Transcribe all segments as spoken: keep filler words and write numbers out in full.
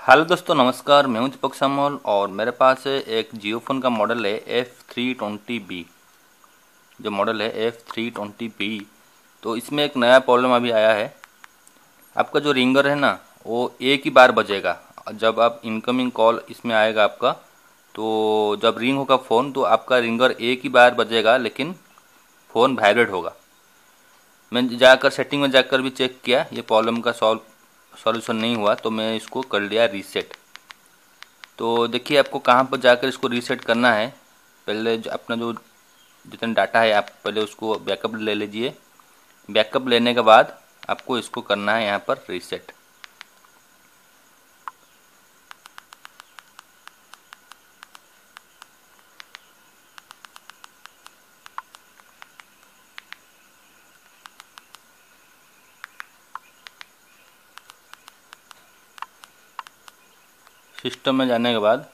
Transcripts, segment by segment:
Hello दोस्तों, नमस्कार। मैं हूं दीपक सामोल और मेरे पास एक जियो फोन का मॉडल है एफ थ्री ट्वेंटी बी। जो मॉडल है एफ थ्री ट्वेंटी बी, तो इसमें एक नया प्रॉब्लम अभी आया है। आपका जो रिंगर है ना, वो एक ही बार बजेगा। जब आप इनकमिंग कॉल इसमें आएगा आपका, तो जब रिंग होगा फ़ोन तो आपका रिंगर एक ही बार बजेगा, लेकिन फ़ोन वाइब्रेट होगा। मैं जाकर सेटिंग में जाकर भी चेक किया, ये प्रॉब्लम का सॉल्व सॉल्यूशन नहीं हुआ, तो मैं इसको कर लिया रीसेट। तो देखिए, आपको कहाँ पर जाकर इसको रीसेट करना है। पहले जो अपना जो जितना डाटा है, आप पहले उसको बैकअप ले लीजिए। बैकअप लेने के बाद आपको इसको करना है यहाँ पर रीसेट। सिस्टम में जाने के बाद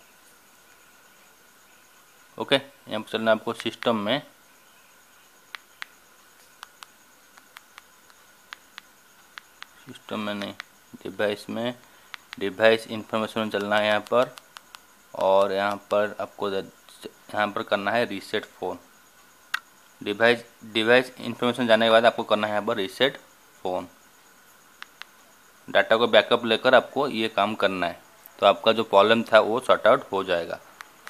ओके, यहाँ पर चलना है आपको सिस्टम में। सिस्टम में नहीं, डिवाइस में। डिवाइस इंफॉर्मेशन में चलना है यहाँ पर, और यहाँ पर आपको यहाँ पर करना है reset phone. Device device information जाने के बाद आपको करना है यहाँ पर रीसेट फ़ोन। डाटा को बैकअप लेकर आपको ये काम करना है, तो आपका जो प्रॉब्लम था वो सॉर्ट आउट हो जाएगा।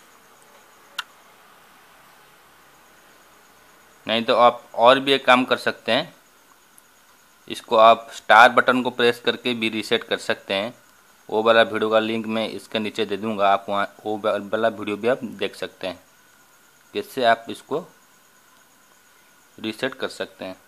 नहीं तो आप और भी एक काम कर सकते हैं, इसको आप स्टार बटन को प्रेस करके भी रीसेट कर सकते हैं। वो वाला वीडियो का लिंक मैं इसके नीचे दे दूंगा, आप वहाँ वो वाला वीडियो भी आप देख सकते हैं, कैसे आप इसको रीसेट कर सकते हैं।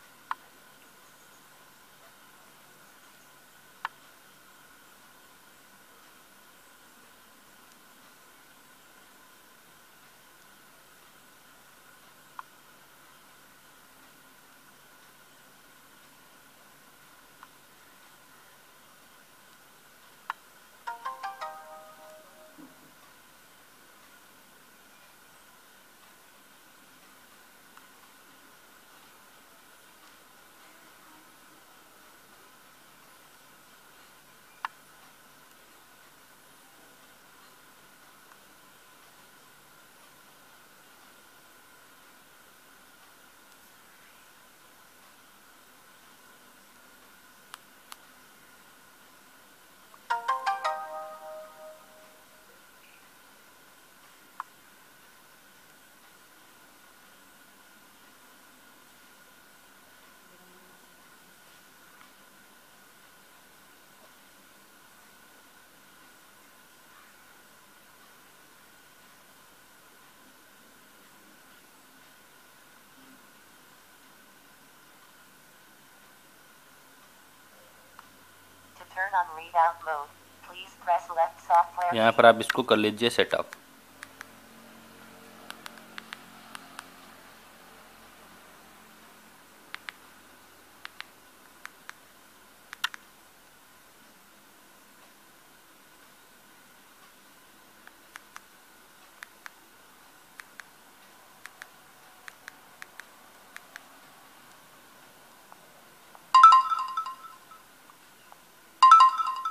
यहाँ पर आप इसको कर लीजिए सेटअप।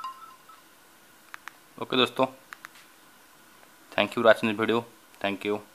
ओके दोस्तों, thank you watching this video. Thank you.